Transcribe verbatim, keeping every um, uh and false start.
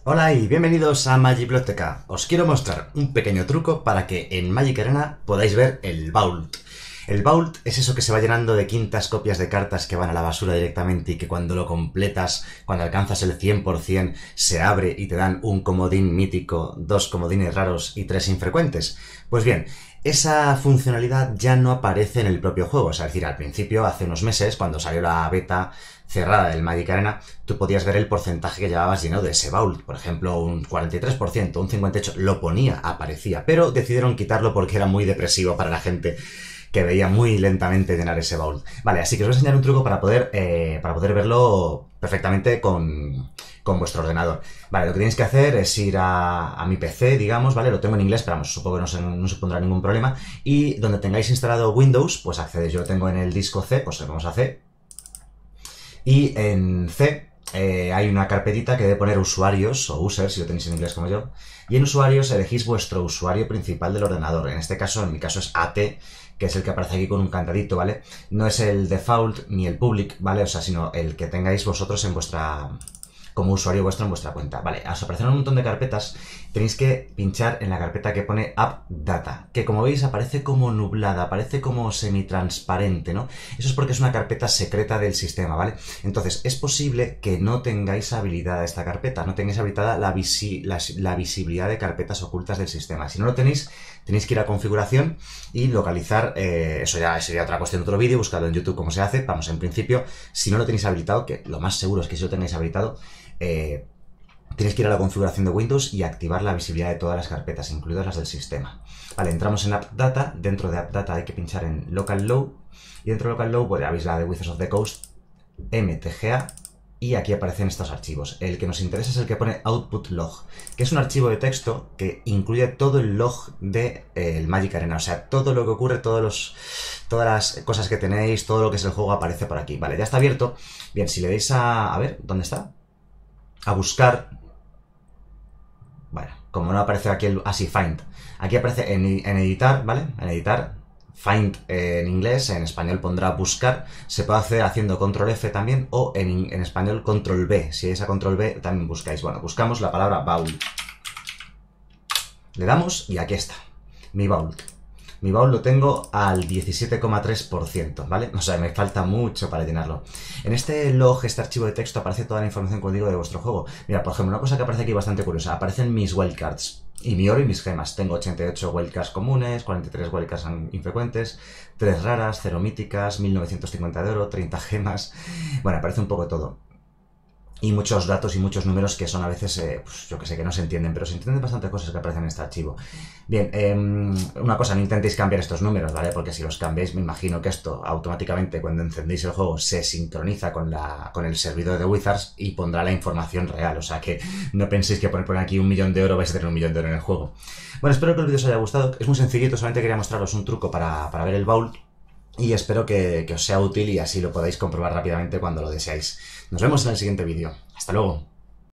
Hola y bienvenidos a Magic Biblioteca. Os quiero mostrar un pequeño truco para que en Magic Arena podáis ver el Vault. El Vault es eso que se va llenando de quintas copias de cartas que van a la basura directamente y que cuando lo completas, cuando alcanzas el cien por cien, se abre y te dan un comodín mítico, dos comodines raros y tres infrecuentes. Pues bien, esa funcionalidad ya no aparece en el propio juego. O sea, es decir, al principio, hace unos meses, cuando salió la beta cerrada del Magic Arena, tú podías ver el porcentaje que llevabas lleno de ese Vault. Por ejemplo, un cuarenta y tres por ciento, un cincuenta y ocho por ciento, lo ponía, aparecía. Pero decidieron quitarlo porque era muy depresivo para la gente que veía muy lentamente llenar ese Vault. Vale, así que os voy a enseñar un truco para poder, eh, para poder verlo perfectamente con, con vuestro ordenador. Vale, lo que tenéis que hacer es ir a, a mi P C, digamos, ¿vale? Lo tengo en inglés, pero vamos, supongo que no se, no se pondrá ningún problema. Y donde tengáis instalado Windows, pues accedéis. Yo lo tengo en el disco C, pues le vamos a C. Y en C eh, hay una carpetita que debe poner usuarios o users, si lo tenéis en inglés como yo. Y en usuarios elegís vuestro usuario principal del ordenador. En este caso, en mi caso es A T, que es el que aparece aquí con un candadito, ¿vale? No es el default ni el public, ¿vale? O sea, sino el que tengáis vosotros en vuestra... como usuario vuestro en vuestra cuenta. Vale, os aparecerán un montón de carpetas. Tenéis que pinchar en la carpeta que pone App Data, que como veis aparece como nublada, aparece como semitransparente, ¿no? Eso es porque es una carpeta secreta del sistema, ¿vale? Entonces, es posible que no tengáis habilitada esta carpeta, no tengáis habilitada la, visi la, la visibilidad de carpetas ocultas del sistema. Si no lo tenéis, tenéis que ir a configuración y localizar, eh, eso ya sería otra cuestión de otro vídeo, buscadlo en YouTube cómo se hace. Vamos, en principio, si no lo tenéis habilitado, que lo más seguro es que si lo tenéis habilitado, Eh, tenéis que ir a la configuración de Windows y activar la visibilidad de todas las carpetas, incluidas las del sistema. Vale, entramos en App Data. Dentro de App Data hay que pinchar en Local Low. Y dentro de Local Low, pues ya veis la de Wizards of the Coast, M T G A. Y aquí aparecen estos archivos. El que nos interesa es el que pone Output Log, que es un archivo de texto que incluye todo el log del de, eh, Magic Arena. O sea, todo lo que ocurre, todos los, todas las cosas que tenéis, todo lo que es el juego aparece por aquí. Vale, ya está abierto. Bien, si le deis a... A ver, ¿dónde está? A buscar, bueno, como no aparece aquí el, así, ah, find, aquí aparece en, en editar, ¿vale? En editar, find eh, en inglés, en español pondrá buscar, se puede hacer haciendo control F también, o en, en español control B, si es a control B también buscáis. Bueno, buscamos la palabra Vault, le damos y aquí está, mi Vault. Mi Vault lo tengo al diecisiete coma tres por ciento, ¿vale? O sea, me falta mucho para llenarlo. En este log, este archivo de texto, aparece toda la información, como digo, de vuestro juego. Mira, por ejemplo, una cosa que aparece aquí bastante curiosa. Aparecen mis wildcards y mi oro y mis gemas. Tengo ochenta y ocho wildcards comunes, cuarenta y tres wildcards infrecuentes, tres raras, cero míticas, mil novecientos cincuenta de oro, treinta gemas. Bueno, aparece un poco todo. Y muchos datos y muchos números que son a veces, eh, pues yo que sé, que no se entienden, pero se entienden bastante cosas que aparecen en este archivo. Bien, eh, una cosa, no intentéis cambiar estos números, ¿vale? Porque si los cambiáis, me imagino que esto automáticamente cuando encendéis el juego se sincroniza con, la, con el servidor de Wizards y pondrá la información real. O sea que no penséis que por poner aquí un millón de oro vais a tener un millón de oro en el juego. Bueno, espero que el vídeo os haya gustado. Es muy sencillito, solamente quería mostraros un truco para, para ver el Vault. Y espero que, que os sea útil y así lo podáis comprobar rápidamente cuando lo deseáis. Nos vemos en el siguiente vídeo. Hasta luego.